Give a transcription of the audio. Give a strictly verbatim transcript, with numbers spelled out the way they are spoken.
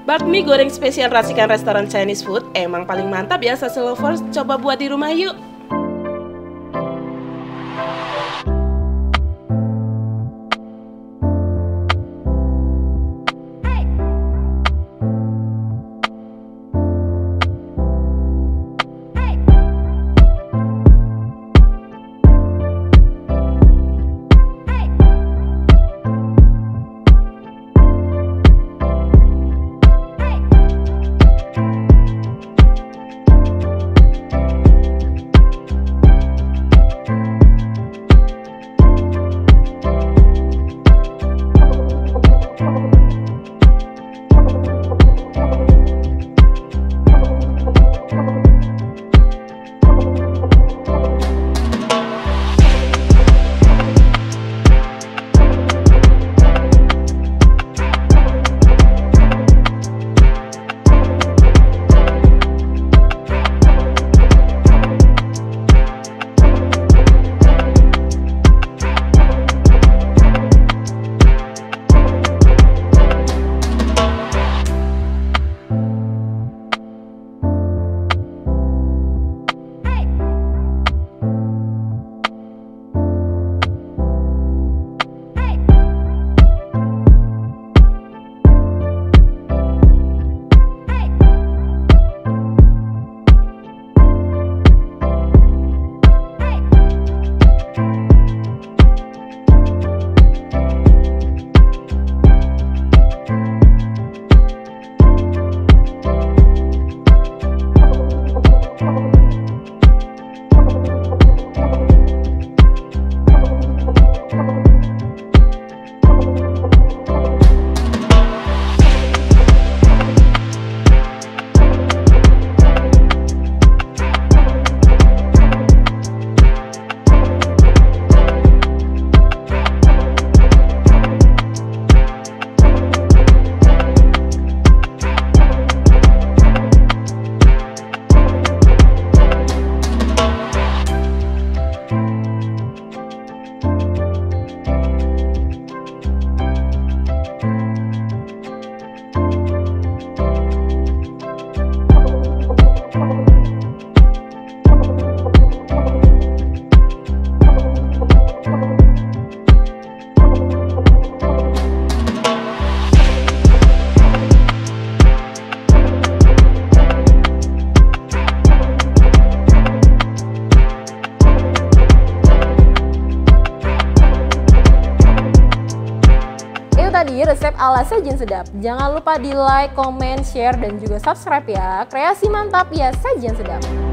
Bakmi goreng spesial racikan restoran Chinese food emang paling mantap ya Sase Lovers. Coba buat di rumah yuk. Tadi resep ala sajian sedap. Jangan lupa di like, comment, share, dan juga subscribe ya. Kreasi mantap ya sajian sedap.